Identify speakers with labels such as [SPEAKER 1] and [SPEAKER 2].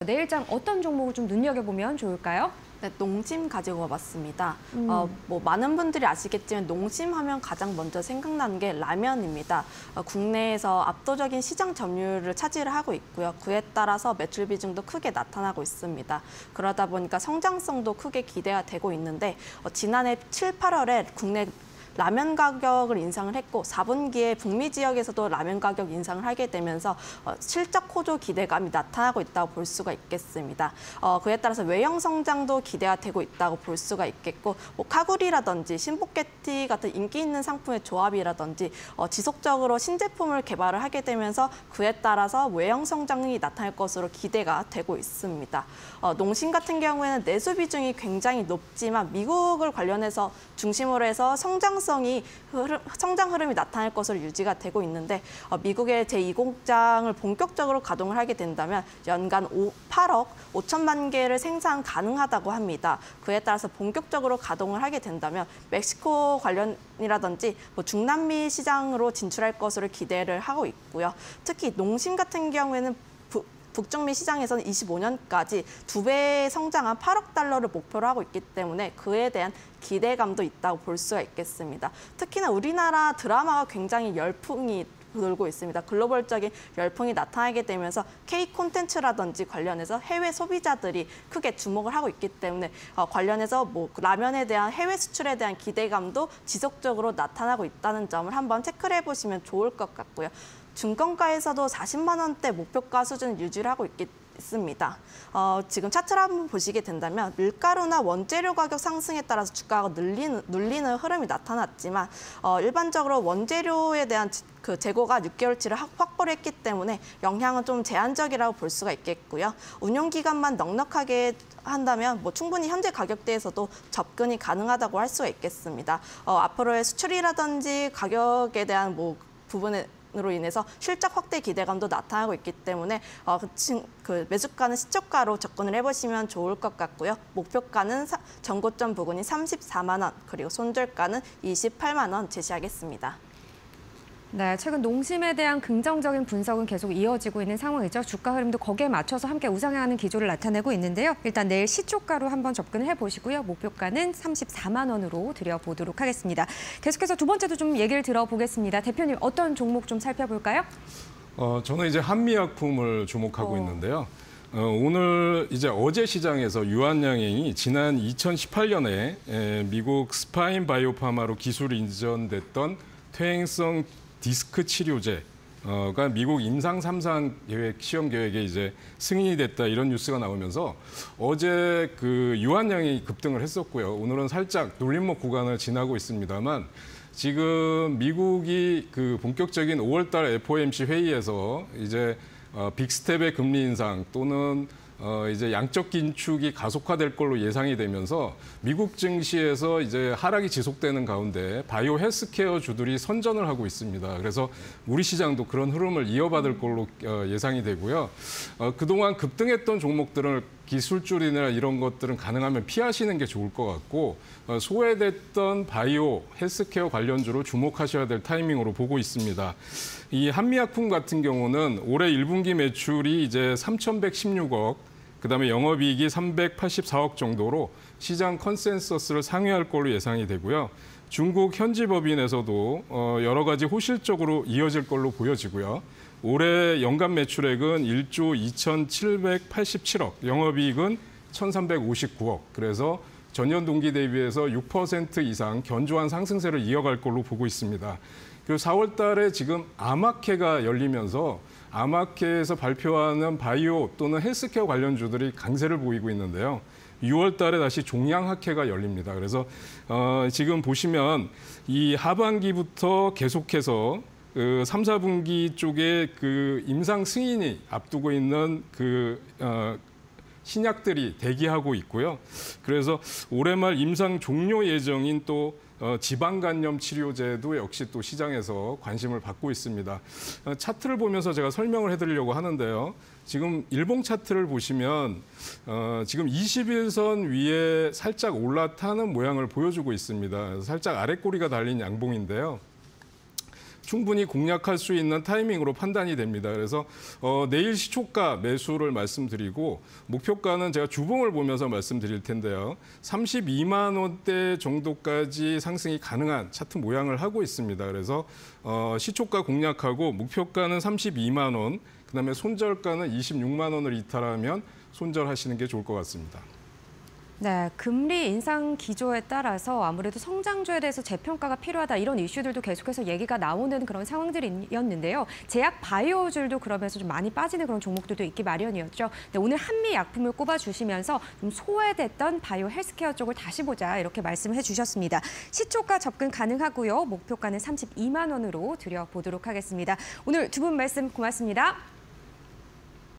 [SPEAKER 1] 내일장 어떤 종목을 좀 눈여겨보면 좋을까요?
[SPEAKER 2] 네, 농심 가지고 와봤습니다. 많은 분들이 아시겠지만 농심하면 가장 먼저 생각나는 게 라면입니다. 국내에서 압도적인 시장 점유율을 차지를 하고 있고요. 그에 따라서 매출 비중도 크게 나타나고 있습니다. 그러다 보니까 성장성도 크게 기대가 되고 있는데 지난해 7, 8월에 국내 라면 가격을 인상을 했고 4분기에 북미 지역에서도 라면 가격 인상을 하게 되면서 실적 호조 기대감이 나타나고 있다고 볼 수가 있겠습니다. 그에 따라서 외형 성장도 기대가 되고 있다고 볼 수가 있겠고 카구리라든지 신복게티 같은 인기 있는 상품의 조합이라든지 지속적으로 신제품을 개발을 하게 되면서 그에 따라서 외형 성장이 나타날 것으로 기대가 되고 있습니다. 농심 같은 경우에는 내수 비중이 굉장히 높지만 미국을 관련해서 중심으로 해서 성장 흐름이 나타날 것으로 유지가 되고 있는데 미국의 제2공장을 본격적으로 가동을 하게 된다면 연간 8억 5천만 개를 생산 가능하다고 합니다. 그에 따라서 본격적으로 가동을 하게 된다면 멕시코 관련이라든지 중남미 시장으로 진출할 것으로 기대를 하고 있고요. 특히 농심 같은 경우에는 북중미 시장에서는 25년까지 2배 성장한 8억 달러를 목표로 하고 있기 때문에 그에 대한 기대감도 있다고 볼 수가 있겠습니다. 특히나 우리나라 드라마가 굉장히 열풍이 돌고 있습니다. 글로벌적인 열풍이 나타나게 되면서 K 콘텐츠라든지 관련해서 해외 소비자들이 크게 주목을 하고 있기 때문에 관련해서 라면에 대한 해외 수출에 대한 기대감도 지속적으로 나타나고 있다는 점을 한번 체크를 해보시면 좋을 것 같고요. 증권가에서도 40만 원대 목표가 수준을 유지를 하고 있습니다. 지금 차트를 한번 보시게 된다면 밀가루나 원재료 가격 상승에 따라서 주가가 눌리는 흐름이 나타났지만 일반적으로 원재료에 대한 그 재고가 6개월치를 확보를 했기 때문에 영향은 좀 제한적이라고 볼 수가 있겠고요. 운용 기간만 넉넉하게 한다면 충분히 현재 가격대에서도 접근이 가능하다고 할 수가 있겠습니다. 앞으로의 수출이라든지 가격에 대한 부분으로 인해서 실적 확대 기대감도 나타나고 있기 때문에 그 매수가는 시초가로 접근을 해보시면 좋을 것 같고요. 목표가는 전고점 부근이 34만 원, 그리고 손절가는 28만 원 제시하겠습니다.
[SPEAKER 1] 네, 최근 농심에 대한 긍정적인 분석은 계속 이어지고 있는 상황이죠. 주가 흐름도 거기에 맞춰서 함께 우상향하는 기조를 나타내고 있는데요. 일단 내일 시초가로 한번 접근을 해보시고요. 목표가는 34만 원으로 드려보도록 하겠습니다. 계속해서 두 번째도 좀 얘기를 들어보겠습니다. 대표님, 어떤 종목 좀 살펴볼까요?
[SPEAKER 3] 저는 이제 한미약품을 주목하고 있는데요. 오늘 어제 시장에서 유한양행이 지난 2018년에 미국 스파인 바이오파마로 기술 인정됐던 퇴행성 디스크 치료제가 미국 임상 3상 시험 계획에 승인이 됐다, 이런 뉴스가 나오면서 어제 그 유한양이 급등을 했었고요. 오늘은 살짝 눌림목 구간을 지나고 있습니다만 지금 미국이 그 본격적인 5월달 FOMC 회의에서 빅스텝의 금리 인상 또는 양적 긴축이 가속화될 걸로 예상이 되면서 미국 증시에서 하락이 지속되는 가운데 바이오 헬스케어 주들이 선전을 하고 있습니다. 그래서 우리 시장도 그런 흐름을 이어받을 걸로 예상이 되고요. 그동안 급등했던 종목들을 기술줄이나 이런 것들은 가능하면 피하시는 게 좋을 것 같고 소외됐던 바이오 헬스케어 관련주로 주목하셔야 될 타이밍으로 보고 있습니다. 이 한미약품 같은 경우는 올해 1분기 매출이 3,116억, 그다음에 영업이익이 384억 정도로 시장 컨센서스를 상회할 걸로 예상이 되고요. 중국 현지 법인에서도 여러 가지 호실적으로 이어질 걸로 보여지고요. 올해 연간 매출액은 1조 2,787억, 영업이익은 1,359억. 그래서 전년 동기 대비해서 6% 이상 견조한 상승세를 이어갈 걸로 보고 있습니다. 그리고 4월 달에 지금 아마케가 열리면서 아마케에서 발표하는 바이오 또는 헬스케어 관련주들이 강세를 보이고 있는데요. 6월 달에 다시 종양학회가 열립니다. 그래서 지금 보시면 이 하반기부터 계속해서 3, 4분기 쪽에 그 임상 승인이 앞두고 있는 신약들이 대기하고 있고요. 그래서 올해 말 임상 종료 예정인 또 지방간염 치료제도 역시 또 시장에서 관심을 받고 있습니다. 차트를 보면서 제가 설명을 해드리려고 하는데요. 지금 일봉 차트를 보시면 지금 21선 위에 살짝 올라타는 모양을 보여주고 있습니다. 살짝 아랫꼬리가 달린 양봉인데요. 충분히 공략할 수 있는 타이밍으로 판단이 됩니다. 그래서 내일 시초가 매수를 말씀드리고 목표가는 제가 주봉을 보면서 말씀드릴 텐데요. 32만 원대 정도까지 상승이 가능한 차트 모양을 하고 있습니다. 그래서 시초가 공략하고 목표가는 32만 원, 그다음에 손절가는 26만 원을 이탈하면 손절하시는 게 좋을 것 같습니다.
[SPEAKER 1] 네, 금리 인상 기조에 따라서 아무래도 성장주에 대해서 재평가가 필요하다 이런 이슈들도 계속해서 얘기가 나오는 그런 상황들이었는데요. 제약 바이오주들도 그러면서 좀 많이 빠지는 그런 종목들도 있기 마련이었죠. 네, 오늘 한미약품을 꼽아주시면서 좀 소외됐던 바이오 헬스케어 쪽을 다시 보자 이렇게 말씀해 주셨습니다. 시초가 접근 가능하고요. 목표가는 32만 원으로 드려보도록 하겠습니다. 오늘 두 분 말씀 고맙습니다.